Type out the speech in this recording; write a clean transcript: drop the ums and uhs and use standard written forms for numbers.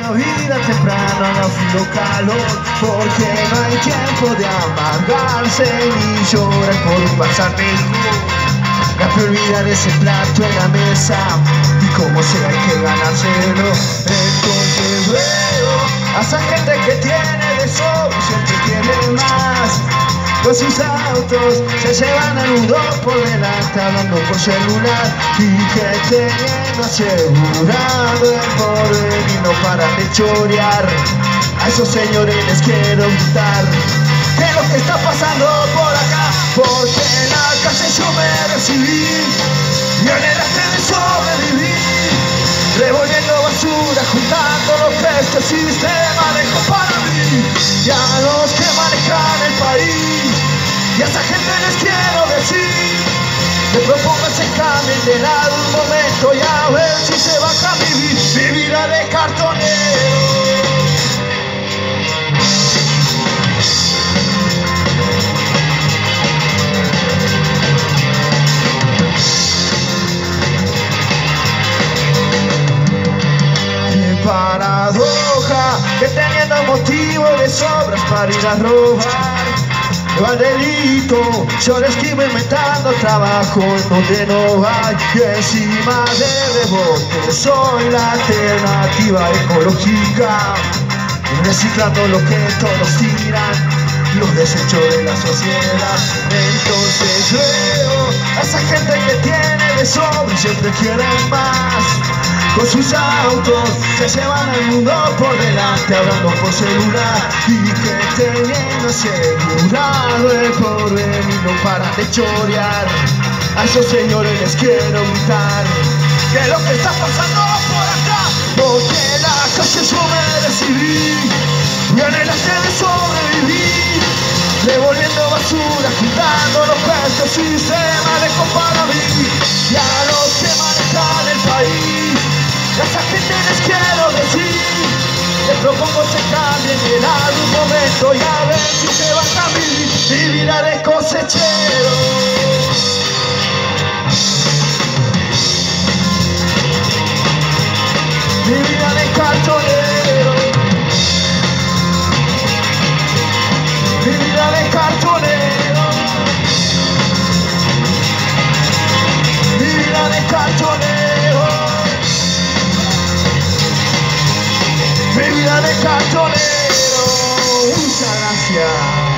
la vida temprano, haga frío o calor, porque no hay tiempo de amargarse ni llorar por pasar mejor. No hay que olvidar ese plato en la mesa y como sea hay que ganárselo. Entonces veo a esa gente que tiene de sobra y siempre quiere más. Con sus autos se llevan al mundo por delante hablando por celular y que teniendo asegurado el porvenir no paran de chorear. A esos señores les quiero gritar ¿qué es lo que está pasando por acá? Porque en la calle yo me recibí y en el arte sobreviví, revolviendo basura, juntando lo que este sistema dejó para mí. Y a los que manejan el país y a esa gente les quiero decir, les propongo se cambien de lado un momento y a ver si se baja mi vida de cartonero. Paradoja que teniendo motivo de sobras para ir a robar no hay delito, yo le esquivo inventando trabajo en donde no hay y encima de rebote soy la alternativa ecológica reciclando lo que todos tiran los desechos de la sociedad. Entonces veo a esa gente que tiene de sobra y siempre quieren más. Con sus autos se llevan al mundo por delante hablando por celular y que teniendo asegurado el porvenir no paran de chorear. A esos señores les quiero gritar ¿qué es lo que está pasando por acá? Porque en la calle yo me recibí y en el arte de sobrevivir, revolviendo basura, juntando los que este sistema dejó para mí. Y a los que manejan el país a esa gente les quiero decir, les propongo se cambien en algún momento y a ver si se va a cambiar mi vida de cosechero. Mi vida de cartonero. Mi vida de cartonero. Mi vida de cartonero. Mi vida de cartonero. Muchas gracias.